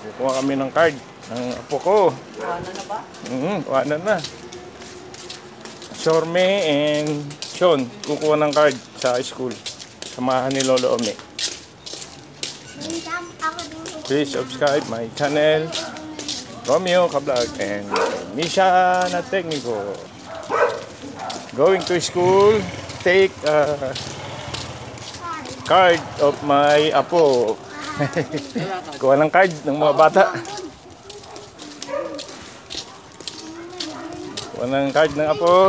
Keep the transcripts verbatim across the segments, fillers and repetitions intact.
Kukuha kami ng card ng apo ko. Kuhanan na ba? Mm, kuhanan na. Shorme and Sean, kukuha ng card sa school. Samahan ni Lolo Omi. Please subscribe my channel, Romeo Kablog and Misha na Tekniko. Going to school, take a card of my apo. Kuha ng card ng mga bata. Kuha ng card ng apo.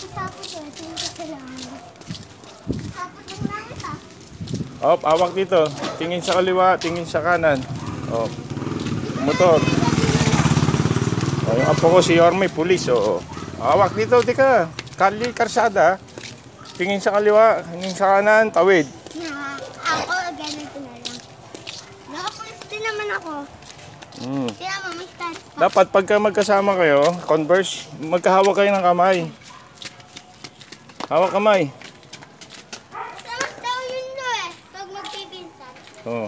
Oh, awak dito. Tingin sa kaliwa, tingin sa kanan. Oh, motor. Oh, yung apo ko si Yorme, pulis. Oh, awak dito, tika. Kali, karsada. Tingin sa kaliwa, tingin sa kanan, tawid. Na, ako, ganito na lang. Nakapulis din naman ako. Mm. Kaya may start pa. Dapat pagka magkasama kayo, converse, magkahawak kayo ng kamay. Hawak kamay. Samas daw yun do eh, pag magpipinsan. Oh.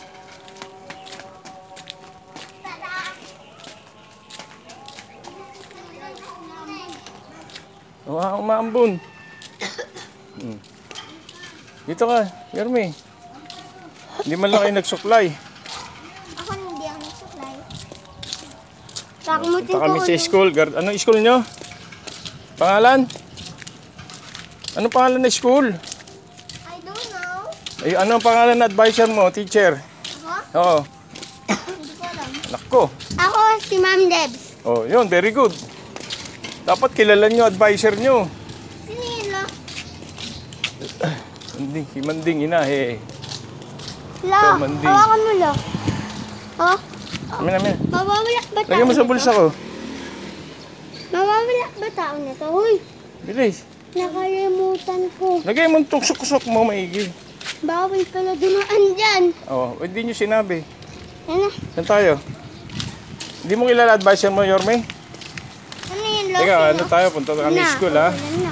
Tada! Wow, umaambon. Hmm. Dito ka, Yorme. Hindi man lang kayo nagsuklay. Ako hindi ako nagsuklay. Takmutin Punta ko kami sa ulit. school. Guard- Anong school nyo? Pangalan? Anong pangalan na school? I don't know. Ay, ano ang pangalan na advisor mo, teacher? Ako? Oo. Hindi ko alam. Nakko. Ako si Ma'am Debs. Oh, yun, very good. Dapat kilala nyo, advisor nyo. Sino yun lo? Hindi, si Manding, inahe. Lo, Ito, Manding. hawakan mo lo. Oh, Amin, amin. mawawala ba tao Lagyan mo sa na bulsa to? ko. Mawawala ba tao na to? Uy, Bilis. nakalimutan ko. Lagay mo itong suksok mo, maigi. Bawal pala dumaan dyan. Oh, hindi nyo sinabi. Ano? Saan tayo? Hindi mo kilala advisor mo, Yorme? Ano yun lo? Teka, Sino? ano tayo? Punta kami Na, school, ha? ulan na.